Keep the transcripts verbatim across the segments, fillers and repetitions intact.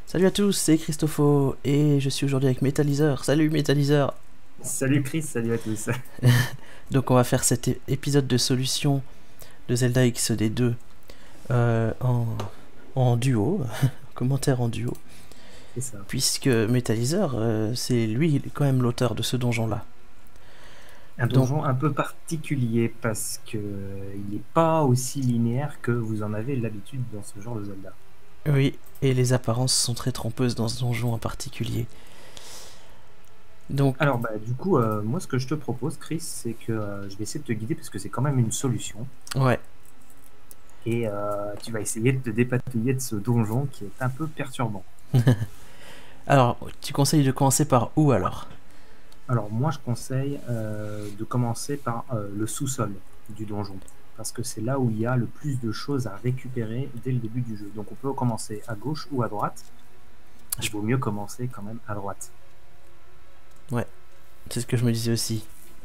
Salut à tous, c'est Christopho et je suis aujourd'hui avec Metallizer. Salut Metallizer. Salut Chris, salut à tous. Donc on va faire cet é- épisode de solution de Zelda X D deux euh, en, en duo, commentaire en duo, C'est ça. puisque Metallizer, euh, c'est lui quand même l'auteur de ce donjon-là. Un Donc donjon un peu particulier parce que il n'est pas aussi linéaire que vous en avez l'habitude dans ce genre de Zelda. oui, et les apparences sont très trompeuses dans ce donjon en particulier. Donc Alors bah du coup, euh, moi ce que je te propose, Chris, c'est que euh, je vais essayer de te guider parce que c'est quand même une solution ouais. et euh, tu vas essayer de te dépatouiller de ce donjon qui est un peu perturbant. Alors, tu conseilles de commencer par où alors? Alors moi je conseille euh, de commencer par euh, le sous-sol du donjon parce que c'est là où il y a le plus de choses à récupérer dès le début du jeu. Donc on peut commencer à gauche ou à droite. Il Je- vaut mieux commencer quand même à droite. Ouais, c'est ce que je me disais aussi.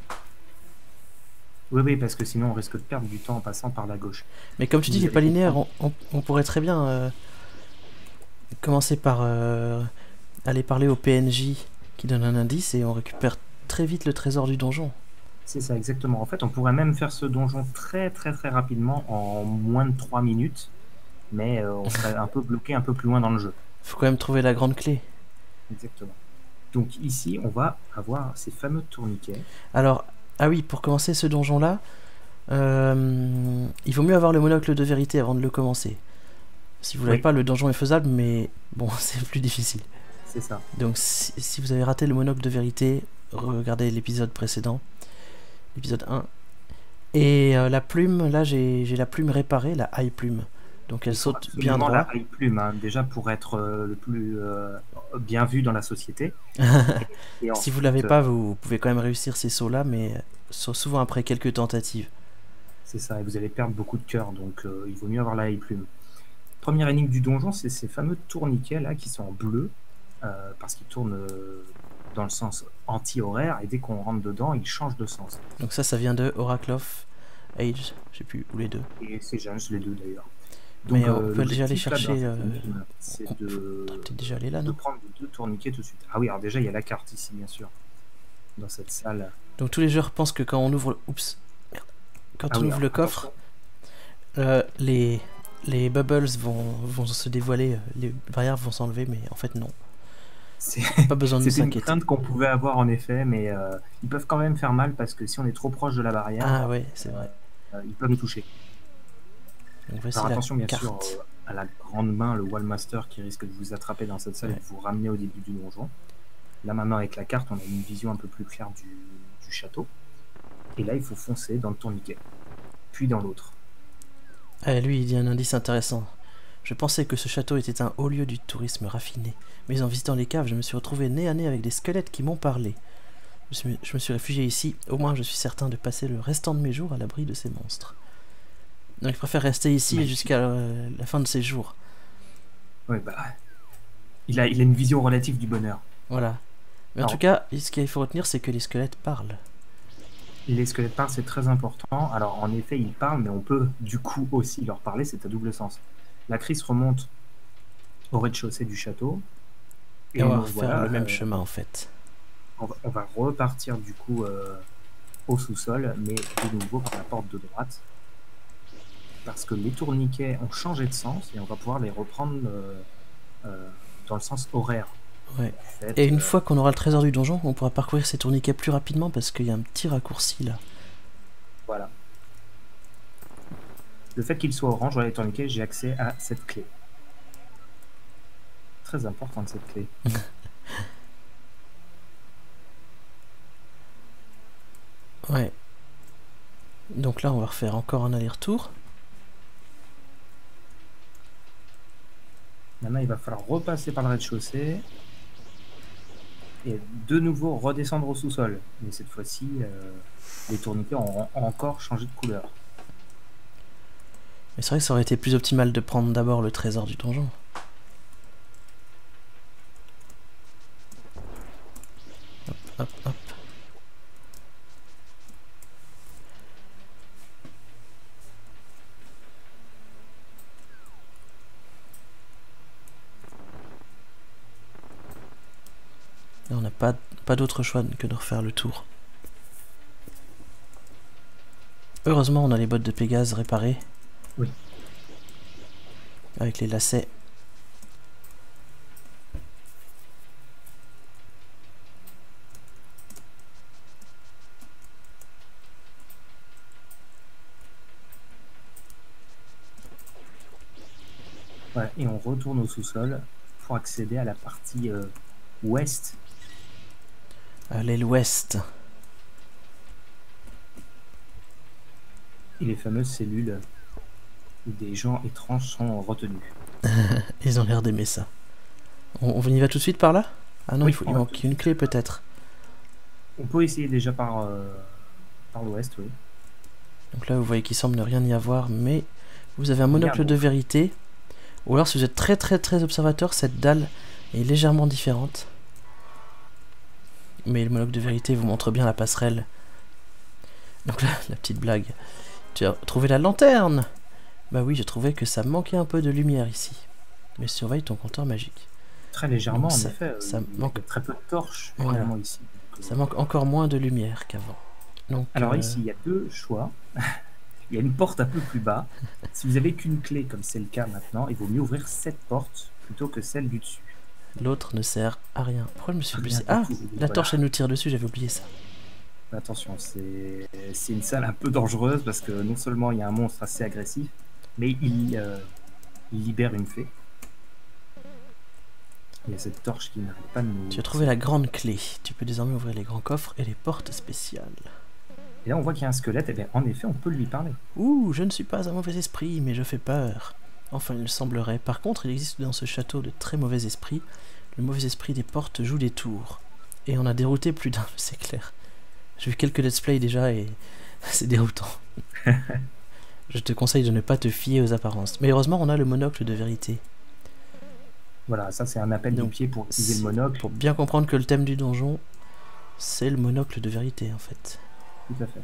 Oui, oui, parce que sinon on risque de perdre du temps en passant par la gauche. Mais comme tu dis, il Vous est pas allez linéaire, comprendre. on, on- on pourrait très bien euh, commencer par euh, aller parler au P N J qui donne un indice et on récupère très vite le trésor du donjon. C'est ça, exactement. En fait, on pourrait même faire ce donjon très, très, très rapidement en moins de trois minutes, mais euh, on serait un peu bloqué un peu plus loin dans le jeu. Faut quand même trouver la grande clé. Exactement. Donc ici, on va avoir ces fameux tourniquets. Alors, ah oui, pour commencer ce donjon-là, euh, il vaut mieux avoir le monocle de vérité avant de le commencer. Si vous l'avez Oui, pas, le donjon est faisable, mais bon, c'est plus difficile. c'est ça. Donc, si, si vous avez raté le monocle de vérité, regardez l'épisode précédent, l'épisode un. Et euh, la plume, là, j'ai j'ai la plume réparée, la high plume. Donc, elle Il faut saute bien absolument la droit. high plume, hein, déjà pour être euh, le plus euh, bien vu dans la société. Et, et Si vous l'avez ensuite, pas, euh, vous, vous pouvez quand même réussir ces sauts là, mais euh, souvent après quelques tentatives. c'est ça, et vous allez perdre beaucoup de cœur, donc euh, il vaut mieux avoir la high plume. Première énigme du donjon, c'est ces fameux tourniquets là qui sont en bleu, euh, parce qu'ils tournent euh, dans le sens anti-horaire, et dès qu'on rentre dedans, ils changent de sens. Donc ça, ça vient de Oracle of Age, je sais plus, ou les deux. Et c'est juste les deux d'ailleurs. Mais Donc euh, on euh, peut déjà aller l'objectif là dans chercher. Euh, cette énigme, on c'est on peut de, peut-être déjà aller là, de non? prendre les deux tourniquets tout de suite. Ah oui, alors déjà il y a la carte ici, bien sûr, dans cette salle. Donc tous les joueurs pensent que quand on ouvre, oups, merde. Ah Quand on oui, ouvre alors le coffre, attention, euh, les les bubbles vont, vont se dévoiler, euh, les barrières vont s'enlever, mais en fait non. c'est- Pas besoin de c'était une s'inquiéter. crainte qu'on pouvait avoir en effet, mais euh, ils peuvent quand même faire mal parce que si on est trop proche de la barrière, Ah ouais, c'est vrai. euh, ils peuvent nous toucher. Donc voici Alors la attention bien sûr carte. euh, à la grande main, le Wallmaster qui risque de vous attraper dans cette salle et Ouais. de vous ramener au début du donjon. Là maintenant avec la carte, on a une vision un peu plus claire du, du château. Et là il faut foncer dans le tourniquet, puis dans l'autre. Ah, lui, il dit un indice intéressant. Je pensais que ce château était un haut lieu du tourisme raffiné, mais en visitant les caves, je me suis retrouvé nez à nez avec des squelettes qui m'ont parlé. Je, suis- je me suis réfugié ici, au moins je suis certain de passer le restant de mes jours à l'abri de ces monstres. Donc il préfère rester ici Magnifique. jusqu'à euh, la fin de ses jours. Ouais, bah, il, a, il a une vision relative du bonheur. Voilà. Mais en tout Alors cas, ce qu'il faut retenir, c'est que les squelettes parlent. les squelettes parlent, c'est très important. Alors en effet ils parlent, mais on peut du coup aussi leur parler, c'est à double sens. La crise remonte au rez-de-chaussée du château. Et on Et va nous refaire le voilà, même euh, chemin en fait. on, va, on va repartir du coup euh, au sous-sol, mais de nouveau par la porte de droite. Parce que les tourniquets ont changé de sens et on va pouvoir les reprendre euh, euh, dans le sens horaire. Ouais. Du Et fait, une euh, fois qu'on aura le trésor du donjon, on pourra parcourir ces tourniquets plus rapidement parce qu'il y a un petit raccourci là. voilà. Le fait qu'il soit orange, voilà les tourniquets, j'ai accès à cette clé. Très importante cette clé. Ouais. Donc là, on va refaire encore un aller-retour. Maintenant, il va falloir repasser par le rez-de-chaussée et de nouveau redescendre au sous-sol. Mais cette fois-ci, euh, les tourniquets ont, ont encore changé de couleur. Mais c'est vrai que ça aurait été plus optimal de prendre d'abord le trésor du donjon. Hop, hop. Et on n'a pas, pas d'autre choix que de refaire le tour. Heureusement, on a les bottes de Pégase réparées. Oui. Avec les lacets. Ouais, et on retourne au sous-sol pour accéder à la partie euh, ouest. À l'aile ouest. Et les fameuses cellules où des gens étranges sont retenus. Ils ont l'air d'aimer ça. On, on y va tout de suite par là? Ah non, Oui, il, faut, on il va manque tout de une clé peut-être. On peut essayer déjà par, euh, par l'ouest, oui. Donc là, vous voyez qu'il semble ne rien y avoir, mais vous avez un monocle Regarde, de donc. vérité. Ou alors, si vous êtes très très très observateur, cette dalle est légèrement différente. Mais le monocle de vérité vous montre bien la passerelle. Donc là, la petite blague. Tu as trouvé la lanterne? Bah oui, j'ai trouvé que ça manquait un peu de lumière ici. Mais surveille ton compteur magique. Très légèrement, Donc en ça- effet. euh, ça il y a manque- très peu de torches Voilà. finalement ici. Donc, Ça euh, manque encore moins de lumière qu'avant. Donc, Alors euh, ici, il y a deux choix. Il y a une porte un peu plus bas. Si vous avez qu'une clé, comme c'est le cas maintenant, il vaut mieux ouvrir cette porte plutôt que celle du dessus. l'autre ne sert à rien. Pourquoi je me suis Rien blessé? du Ah, tout, la voilà. torche elle nous tire dessus, j'avais oublié ça. Attention, c'est c'est une salle un peu dangereuse parce que non seulement il y a un monstre assez agressif, mais il, euh, il libère une fée. Il y a cette torche qui n'arrête pas de nous... Tu as trouvé la grande clé. Tu peux désormais ouvrir les grands coffres et les portes spéciales. Et là, on voit qu'il y a un squelette, et bien en effet, on peut lui parler. Ouh, je ne suis pas un mauvais esprit, mais je fais peur. Enfin, il semblerait. Par contre, il existe dans ce château de très mauvais esprits. Le mauvais esprit des portes joue des tours. Et on a dérouté plus d'un, c'est clair. J'ai vu quelques let's play déjà et c'est déroutant. Je te conseille de ne pas te fier aux apparences. Mais heureusement, on a le monocle de vérité. Voilà, ça c'est un appel Donc, du pied pour utiliser le c'est- monocle. Pour bien comprendre que le thème du donjon, c'est le monocle de vérité en fait. Tout à fait.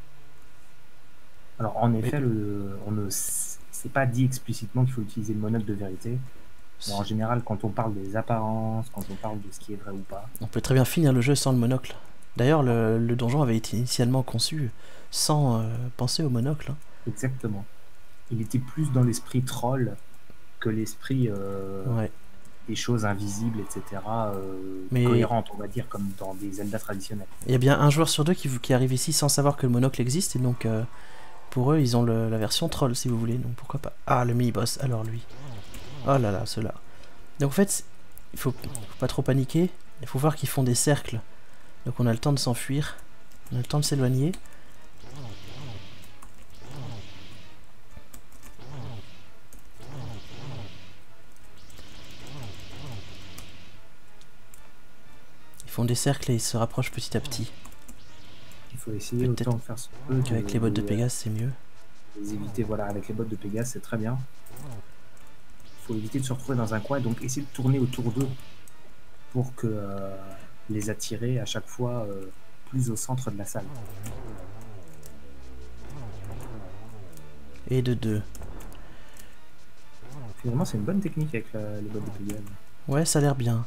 Alors en effet, le, on ne c'est pas dit explicitement qu'il faut utiliser le monocle de vérité. Mais en général, quand on parle des apparences, quand on parle de ce qui est vrai ou pas, On peut très bien finir le jeu sans le monocle. D'ailleurs, le, le donjon avait été initialement conçu sans euh, penser au monocle. hein. exactement. Il était plus dans l'esprit troll que l'esprit euh, Ouais. des choses invisibles, et cetera. euh, Mais- cohérentes, on va dire, comme dans des Zelda traditionnels. Il y a bien un joueur sur deux qui, qui arrive ici sans savoir que le monocle existe, et donc euh, pour eux, ils ont le- la version troll si vous voulez, donc pourquoi pas. Ah, le mini-boss, alors lui. Oh là là, ceux-là. Donc en fait, il faut, faut pas trop paniquer, il faut voir qu'ils font des cercles. Donc on a le temps de s'enfuir, on a le temps de s'éloigner. Ils font des cercles et ils se rapprochent petit à petit. Il faut essayer Peut-être autant de faire ce qu'on peut. Qu'avec les bottes de les- Pégase, c'est mieux. les éviter, voilà, avec les bottes de Pégase, c'est très bien. Il faut éviter de se retrouver dans un coin, donc essayer de tourner autour d'eux pour que euh, les attirer à chaque fois euh, plus au centre de la salle. Et de deux. Finalement, c'est une bonne technique avec la- les bottes de Pégase. Ouais, ça a l'air bien.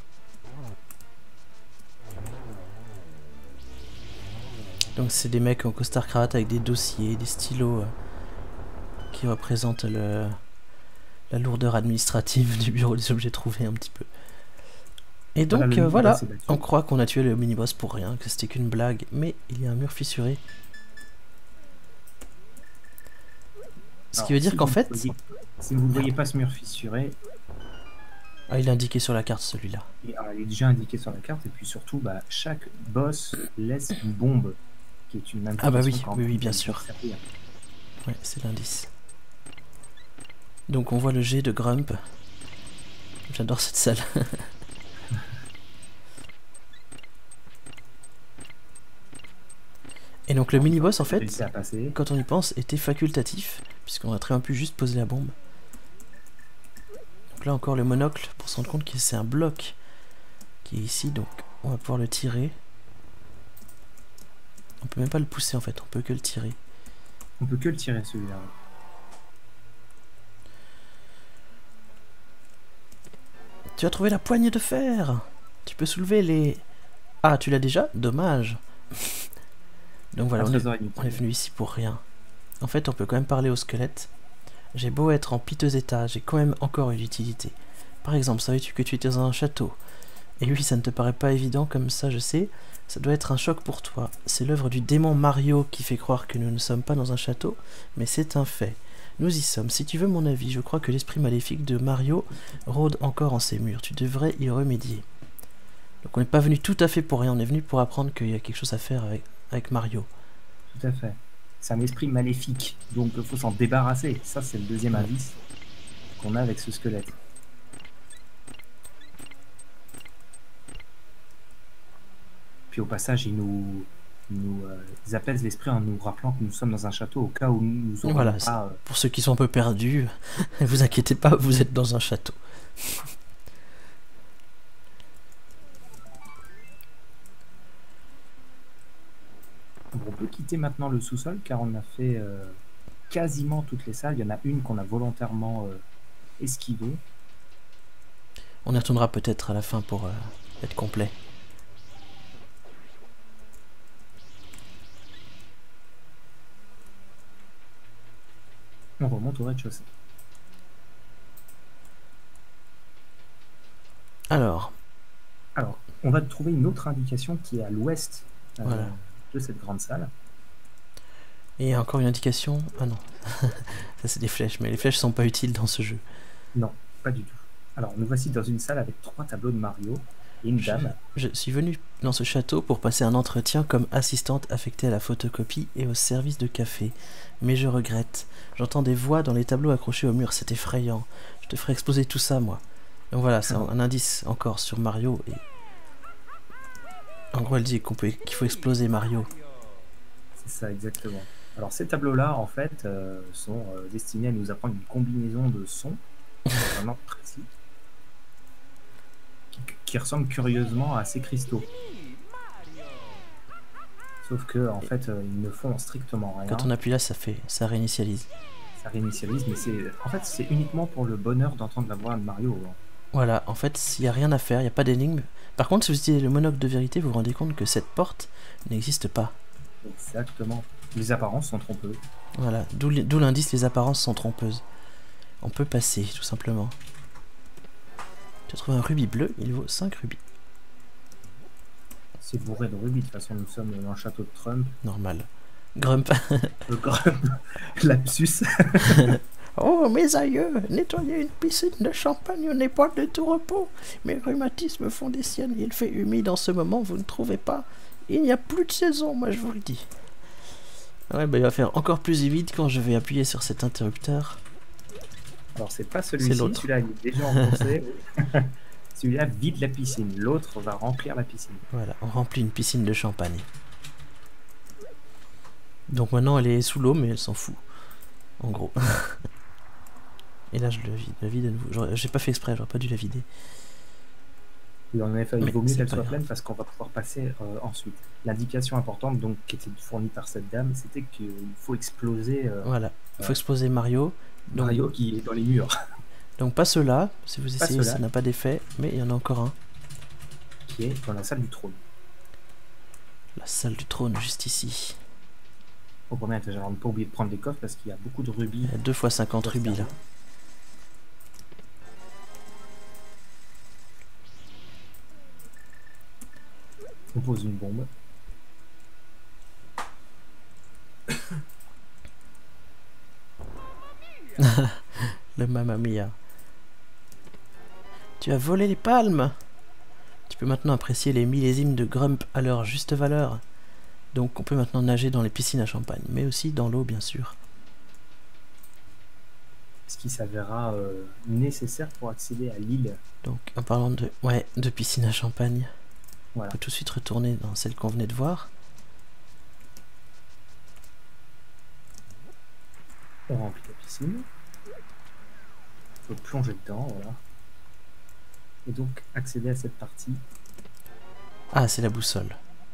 Donc c'est des mecs en costard cravate avec des dossiers, des stylos euh, qui représentent le, la lourdeur administrative du bureau des objets trouvés un petit peu. Et donc Voilà, le euh, mini-boss voilà, est battu. on croit qu'on a tué le mini-boss pour rien, que c'était qu'une blague, mais il y a un mur fissuré. Ce Alors, qui veut dire si qu'en vous fait... ne voyez- si vous ne voyez pas ce mur fissuré, Ah, il est indiqué sur la carte celui-là. et, alors, il est déjà indiqué sur la carte, et puis surtout, bah, chaque boss laisse une bombe qui est une indication. Ah bah oui, quand oui, oui, il bien va sûr. servir. Ouais, c'est l'indice. Donc on voit le jet de Grump. J'adore cette salle. Et donc le mini-boss en fait, Réussi à passer. quand on y pense, était facultatif, puisqu'on a très bien pu juste poser la bombe. Donc là encore le monocle, pour se rendre compte que c'est un bloc qui est ici, donc on va pouvoir le tirer. On peut même pas le pousser en fait, on peut que le tirer. On peut que le tirer celui-là. Tu as trouvé la poignée de fer. Tu peux soulever les, Ah, tu l'as déjà? Dommage. Donc voilà, Un on est, trésor on est inutile. venu ici pour rien. En fait, on peut quand même parler au squelette. J'ai beau être en piteux état, j'ai quand même encore une utilité. Par exemple, savais-tu que tu étais dans un château? Et oui, ça ne te paraît pas évident comme ça, je sais. Ça doit être un choc pour toi. C'est l'œuvre du démon Mario qui fait croire que nous ne sommes pas dans un château, mais c'est un fait. Nous y sommes. Si tu veux mon avis, je crois que l'esprit maléfique de Mario rôde encore en ces murs. Tu devrais y remédier. Donc on n'est pas venu tout à fait pour rien, on est venu pour apprendre qu'il y a quelque chose à faire avec, avec Mario. Tout à fait. C'est un esprit maléfique, donc il faut s'en débarrasser. Ça, c'est le deuxième Ouais. indice qu'on a avec ce squelette. Puis au passage, il nous, il nous euh, ils apaisent l'esprit en nous rappelant que nous sommes dans un château au cas où nous aurions Voilà, pas... euh, pour ceux qui sont un peu perdus, ne vous inquiétez pas, vous êtes dans un château. Bon, on peut quitter maintenant le sous-sol car on a fait euh, quasiment toutes les salles. Il y en a une qu'on a volontairement euh, esquivée. On y retournera peut-être à la fin pour euh, être complet. On remonte au rez-de-chaussée. Alors, Alors, on va trouver une autre indication qui est à l'ouest euh, voilà. de cette grande salle. Et encore une indication. Ah non, ça c'est des flèches, mais les flèches sont pas utiles dans ce jeu. Non, pas du tout. Alors, nous voici dans une salle avec trois tableaux de Mario et une Je, dame. je suis venu dans ce château pour passer un entretien comme assistante affectée à la photocopie et au service de café. Mais je regrette. J'entends des voix dans les tableaux accrochés au mur, c'est effrayant. Je te ferai exposer tout ça, moi. Donc voilà, c'est un, un indice encore sur Mario. Et en gros, elle dit qu'on peut, qu'il faut exploser Mario. C'est ça, exactement. Alors, ces tableaux-là, en fait, euh, sont euh, destinés à nous apprendre une combinaison de sons vraiment précis qui, qui ressemble curieusement à ces cristaux. Sauf que, en fait, euh, ils ne font strictement rien. Quand on appuie là, ça fait, ça réinitialise. Ça réinitialise, mais c'est, en fait, c'est uniquement pour le bonheur d'entendre la voix de Mario. Hein. Voilà, en fait, s'il n'y a rien à faire, il n'y a pas d'énigme. Par contre, si vous utilisez le monocle de vérité, vous vous rendez compte que cette porte n'existe pas. Exactement. Les apparences sont trompeuses. Voilà, d'où l'indice, les apparences sont trompeuses. On peut passer, tout simplement. Tu as trouvé un rubis bleu, il vaut cinq rubis. C'est bourré de rubis, de toute façon, nous sommes dans le château de Trump. Normal. Grump. Le Grump. Lapsus. Oh, mes aïeux, nettoyer une piscine de champagne n'est pas de tout repos. Mes rhumatismes font des siennes, il fait humide en ce moment, vous ne trouvez pas? Il n'y a plus de saison, moi je vous le dis. Ouais, bah il va faire encore plus humide quand je vais appuyer sur cet interrupteur. Alors, c'est pas celui-ci, celui-là, il est déjà enfoncé. Celui-là vide la piscine, l'autre va remplir la piscine. Voilà, on remplit une piscine de champagne. Donc maintenant, elle est sous l'eau, mais elle s'en fout. En gros. Et là, je le vide, le vide à nouveau. J'ai pas fait exprès, j'aurais pas dû la vider. Et en effet, il Mais vaut mieux qu'elle soit grave. pleine parce qu'on va pouvoir passer euh, ensuite. L'indication importante, donc, qui était fournie par cette dame, c'était qu'il faut exploser euh, Voilà, il faut euh, exploser Mario. Donc, Mario qui est dans les murs. donc pas ceux-là, si vous Pas essayez, ceux-là. ça n'a pas d'effet, mais il y en a encore un. Qui est dans la salle du trône. La salle du trône, juste ici. Au premier étage, alors ne pas oublier de prendre des coffres parce qu'il y a beaucoup de rubis. Il y a deux fois cinquante rubis là. On pose une bombe. Le Mamma Mia. Tu as volé les palmes. Tu peux maintenant apprécier les millésimes de Grump à leur juste valeur. Donc on peut maintenant nager dans les piscines à champagne, mais aussi dans l'eau bien sûr. Ce qui s'avérera euh, nécessaire pour accéder à l'île. Donc en parlant de, ouais, de piscine à champagne, Voilà. on peut tout de suite retourner dans celle qu'on venait de voir. On remplit la piscine. On peut plonger dedans, voilà. Et donc accéder à cette partie. Ah, c'est la boussole.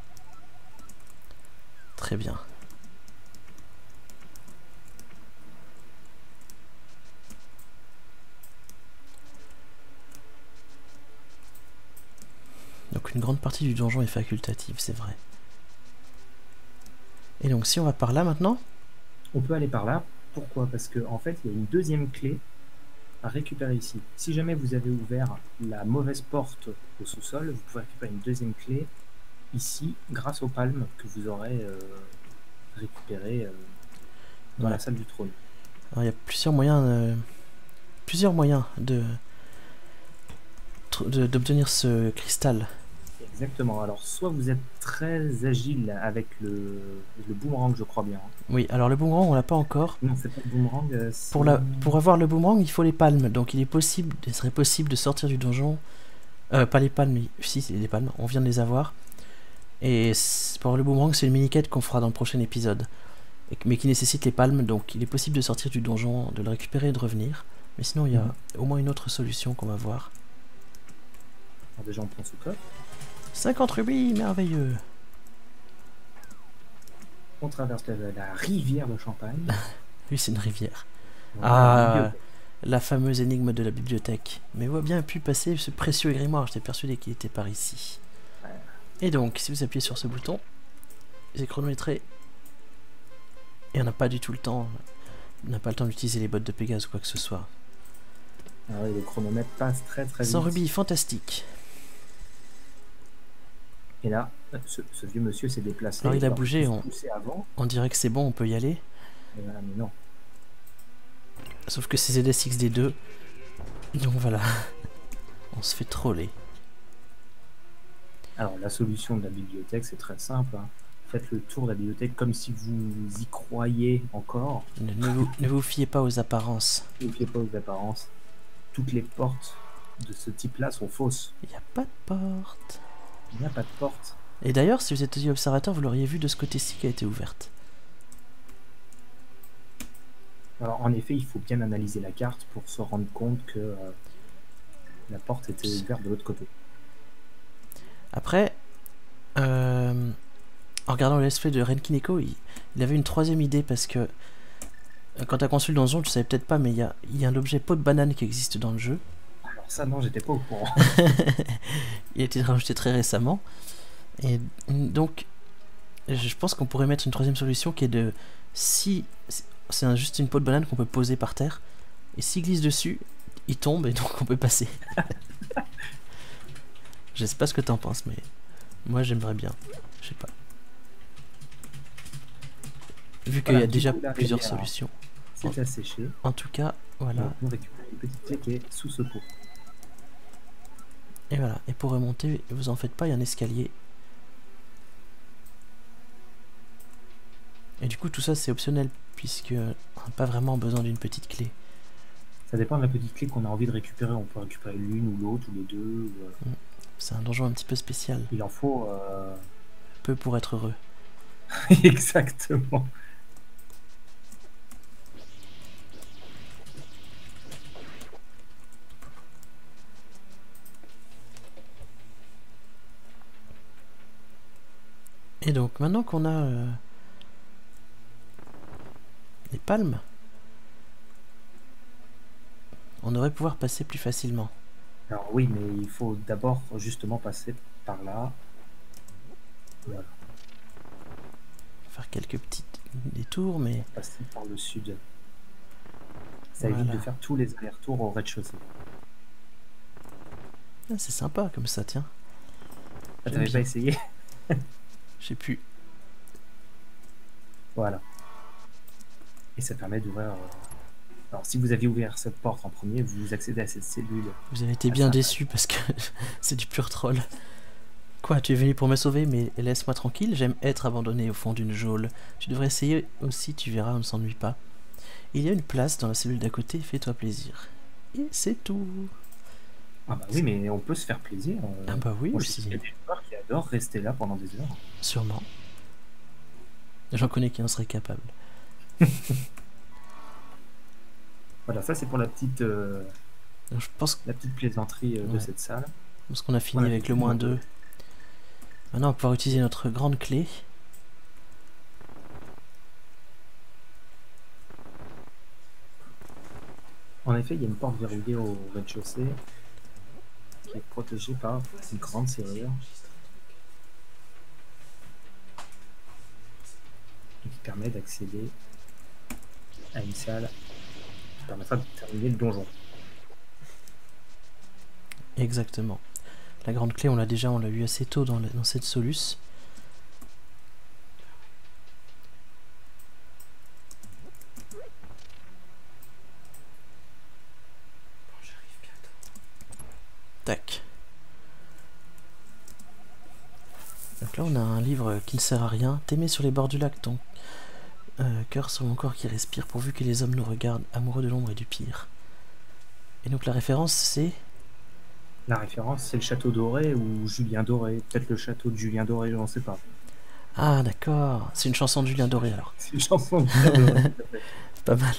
Très bien. Donc une grande partie du donjon est facultative, c'est vrai. Et donc si on va par là maintenant? On peut aller par là. Pourquoi? Parce qu'en en fait, il y a une deuxième clé à récupérer ici. Si jamais vous avez ouvert la mauvaise porte au sous-sol, vous pouvez récupérer une deuxième clé ici, grâce aux palmes que vous aurez euh, récupérées euh, dans Ouais. la salle du trône. Alors il y a plusieurs moyens, euh, plusieurs moyens de de- d'obtenir ce cristal. Exactement. Alors, soit vous êtes très agile avec le, le boomerang, je crois bien. Oui, alors le boomerang, on l'a pas encore. Non, c'est pas le boomerang. euh, Pour, c'est- la, pour avoir le boomerang, il faut les palmes. Donc il est possible, il serait possible de sortir du donjon. Euh, pas les palmes, mais si, c'est les palmes. On vient de les avoir. Et c'est- pour le boomerang, c'est une mini-quête qu'on fera dans le prochain épisode. Et- mais qui nécessite les palmes. Donc il est possible de sortir du donjon, de le récupérer et de revenir. Mais sinon, il y a Mhm. au moins une autre solution qu'on va voir. Alors, déjà, on prend ce coffre. cinquante rubis, merveilleux. On traverse la, la rivière de Champagne. Oui, c'est une rivière. Voilà, Ah, la bibliothèque. la fameuse énigme de la bibliothèque. Mais où a bien pu passer ce précieux grimoire? J'étais persuadé qu'il était par ici. Ouais. Et donc, si vous appuyez sur ce bouton, c'est chronométré. Et on n'a pas du tout le temps. On n'a pas le temps d'utiliser les bottes de Pégase ou quoi que ce soit. Ah ouais, le chronomètre passe très très vite. cent rubis, fantastique. Et là, ce, ce vieux monsieur s'est déplacé. Alors, il a aurait bougé, pu se on- pousser avant. On dirait que c'est bon, on peut y aller. Et voilà, mais non. Sauf que c'est Z S X D deux. Donc voilà. On se fait troller. Alors, la solution de la bibliothèque, c'est très simple. hein. Faites le tour de la bibliothèque comme si vous y croyez encore. Ne, ne vous, ne vous fiez pas aux apparences. Ne vous fiez pas aux apparences. Toutes les portes de ce type-là sont fausses. Il n'y a pas de porte. Il n'y a pas de porte. Et d'ailleurs, si vous êtes aussi observateur, vous l'auriez vu de ce côté-ci qui a été ouverte. Alors, en effet, il faut bien analyser la carte pour se rendre compte que euh, la porte était ouverte de l'autre côté. Après, euh, en regardant le let's play de Renkineko, il, il avait une troisième idée parce que euh, quand tu as conçu le donjon, tu savais peut-être pas, mais il y a, il y a un objet pot de banane qui existe dans le jeu. Alors ça, non, j'étais pas au courant. Il a été rajouté très récemment. Et donc, je pense qu'on pourrait mettre une troisième solution qui est de... Si c'est un- juste une peau de banane qu'on peut poser par terre, et s'il glisse dessus, il tombe et donc on peut passer. Je sais pas ce que t'en penses, mais moi j'aimerais bien. Je sais pas. Vu qu'il Voilà, y a du déjà coup, la plusieurs rivière, solutions. C'est asséché. En tout cas, voilà. Donc, on récupère une petite clé qui est sous ce pot. Et voilà. Et pour remonter, vous en faites pas, il y a un escalier. Et du coup, tout ça c'est optionnel, puisque on n'a pas vraiment besoin d'une petite clé. Ça dépend de la petite clé qu'on a envie de récupérer. On peut récupérer l'une ou l'autre ou les deux. Ou, euh, C'est un donjon un petit peu spécial. il en faut. euh, Peu pour être heureux. Exactement. Et donc, maintenant qu'on a euh, les palmes, on devrait pouvoir passer plus facilement. Alors oui, mais il faut d'abord justement passer par là. Voilà, Faire quelques petites détours, mais passer par le sud. Ça évite Voilà. de faire tous les allers-retours au rez-de-chaussée. ah, c'est sympa comme ça, tiens. Ah, J'aime t'avais bien. pas essayé? Je sais plus. Voilà. Et ça permet d'ouvrir. euh, Alors si vous aviez ouvert cette porte en premier, vous accédez à cette cellule. Vous avez été Ah, bien ça, déçu parce que c'est du pur troll. Quoi, tu es venu pour me sauver, mais laisse-moi tranquille, j'aime être abandonné au fond d'une geôle. Tu devrais essayer aussi, tu verras, on ne s'ennuie pas. Il y a une place dans la cellule d'à côté, fais-toi plaisir. Et c'est tout. Ah bah oui, mais on peut se faire plaisir. euh, Ah bah oui, moi, je sais aussi. qu'il y a des joueurs qui adorent rester là pendant des heures. Sûrement. J'en connais qui en seraient capables. Voilà, ça c'est pour la petite, euh, Donc, je pense, la petite plaisanterie euh, de Ouais. cette salle. je pense qu'on a fini Voilà, avec le effectivement. moins deux. Maintenant, on va pouvoir utiliser notre grande clé. En effet, il y a une porte verrouillée au rez-de-chaussée. qui est protégé par une grande serrure et qui permet d'accéder à une salle qui permettra de terminer le donjon. Exactement. La grande clé, on l'a déjà, on l'a eu assez tôt dans, la, dans cette Solus. Tac. Donc là, on a un livre qui ne sert à rien. T'aimer sur les bords du lac, ton euh, cœur sur mon corps qui respire, pourvu que les hommes nous regardent, amoureux de l'ombre et du pire. Et donc la référence, c'est... La référence, c'est le château doré ou Julien Doré. Peut-être le château de Julien Doré, je n'en sais pas. Ah, d'accord. C'est une chanson de Julien Doré, alors. C'est une chanson de Julien Doré. Pas mal.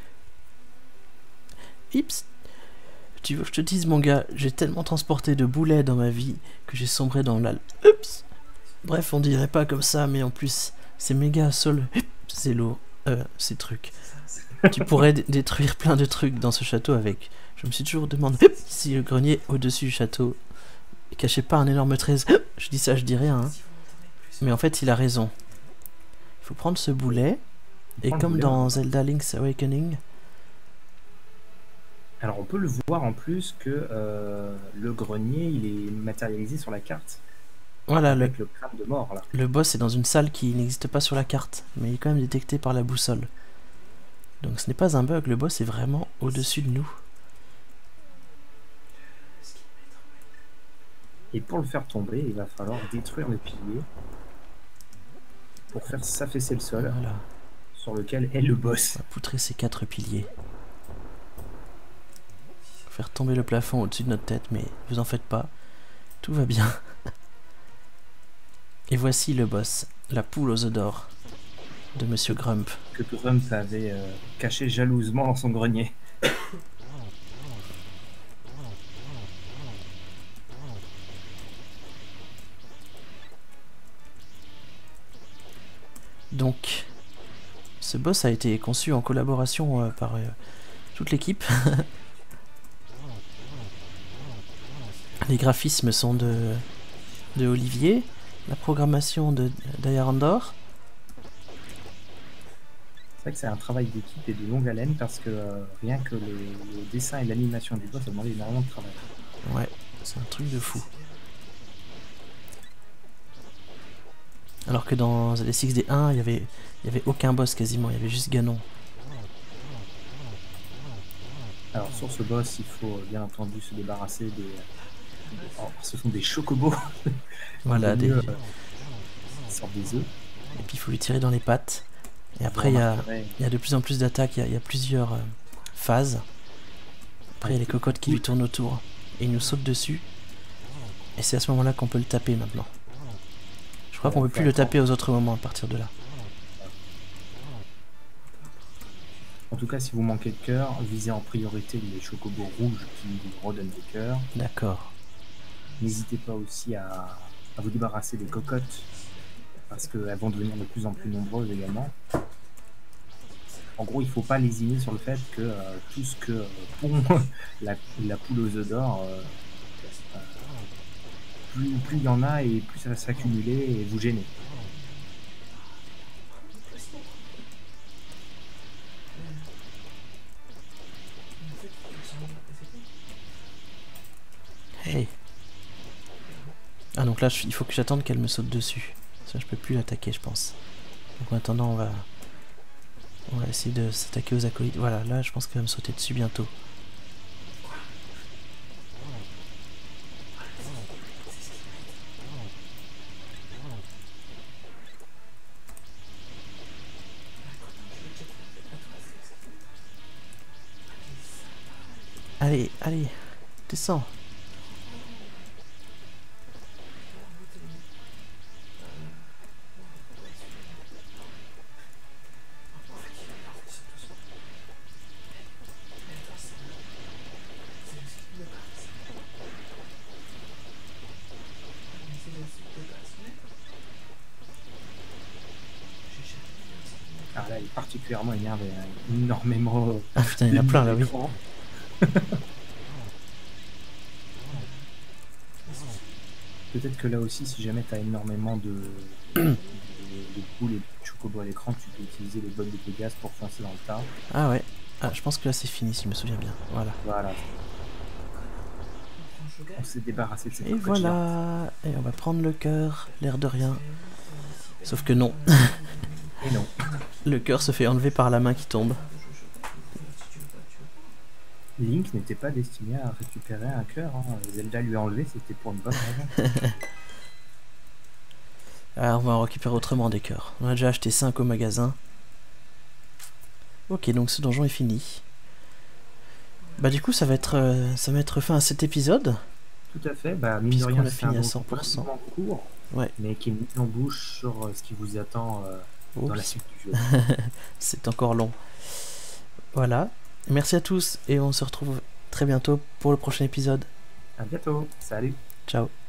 Ips. Tu veux que je te dise, mon gars, j'ai tellement transporté de boulets dans ma vie que j'ai sombré dans la... Ups. Bref, on dirait pas comme ça, mais en plus, c'est méga sol. C'est lourd. Euh, ces trucs. Tu pourrais détruire plein de trucs dans ce château avec. Je me suis toujours demandé si le grenier au-dessus du château cachait pas un énorme trésor. Je dis ça, je dis rien. Hein. Mais en fait, il a raison. Il faut prendre ce boulet. Et comme boulet, dans Zelda Link's Awakening... Alors on peut le voir en plus que euh, le grenier, il est matérialisé sur la carte. Voilà, avec le, le crâne de mort là. Le boss est dans une salle qui n'existe pas sur la carte, mais il est quand même détecté par la boussole. Donc ce n'est pas un bug, le boss est vraiment au-dessus de nous. Et pour le faire tomber, il va falloir détruire le pilier pour faire s'affaisser le sol voilà. Sur lequel est le boss. On va poutrer ces quatre piliers. Faire tomber le plafond au-dessus de notre tête, mais vous en faites pas, tout va bien. Et voici le boss, la poule aux œufs d'or de Monsieur Grump. Que Grump avait euh, caché jalousement dans son grenier. Donc, ce boss a été conçu en collaboration euh, par euh, toute l'équipe. Les graphismes sont de, de Olivier, la programmation de d'Ayarandor. C'est vrai que c'est un travail d'équipe et de longue haleine parce que euh, rien que le, le dessin et l'animation du boss a demandé énormément de travail. Ouais, c'est un truc de fou. Alors que dans les six D un, il y avait, il y avait aucun boss quasiment, il y avait juste Ganon. Alors sur ce boss, il faut bien entendu se débarrasser des... Oh, ce sont des chocobos. Voilà, des... Euh, ils sortent des œufs. Et puis il faut lui tirer dans les pattes. Et après, il y a, il y a de plus en plus d'attaques, il, il y a plusieurs euh, phases. Après, il y a les cocottes qui lui tournent autour. Et il nous saute dessus. Et c'est à ce moment-là qu'on peut le taper maintenant. Je crois qu'on ne peut plus le taper aux autres moments à partir de là. En tout cas, si vous manquez de cœur, visez en priorité les chocobos rouges qui vous redonnent des cœurs. D'accord. N'hésitez pas aussi à, à vous débarrasser des cocottes, parce qu'elles vont devenir de plus en plus nombreuses également. En gros, il ne faut pas lésiner sur le fait que euh, tout ce que euh, pond la, la poule aux œufs d'or, euh, euh, plus, plus il y en a et plus ça va s'accumuler et vous gêner. Hey. Ah donc là, je, il faut que j'attende qu'elle me saute dessus. Ça, je peux plus l'attaquer, je pense. Donc en attendant, on va... On va essayer de s'attaquer aux acolytes. Voilà, là, je pense qu'elle va me sauter dessus bientôt. Allez, allez, descends. Alors là, il est particulièrement énervé, hein. Énormément. Ah putain, il y en a plein là, oui. peut-être que là aussi, si jamais tu as énormément de, de, de boules et de chocobos à l'écran, tu peux utiliser les bottes de Pégase pour foncer dans le tas. Ah ouais. Ah, je pense que là c'est fini si je me souviens bien. Voilà. Voilà. On s'est débarrassé de cette Et voilà. Et on va prendre le cœur, l'air de rien. Sauf que non. Et non. Le cœur se fait enlever par la main qui tombe. Link n'était pas destiné à récupérer un cœur. Hein. Zelda lui a enlevé, c'était pour une bonne raison. Alors on va en récupérer autrement des cœurs. On a déjà acheté cinq au magasin. Ok, donc ce donjon est fini. Bah du coup ça va être euh, ça va être fin à cet épisode. Tout à fait, bah mine de Puisqu'on rien, a c'est fini un à donjon cent pour cent. relativement court, Ouais. mais qui est mis en bouche sur euh, ce qui vous attend euh, dans la suite du jeu. C'est encore long. Voilà. Merci à tous et on se retrouve très bientôt pour le prochain épisode. À bientôt, salut. Ciao.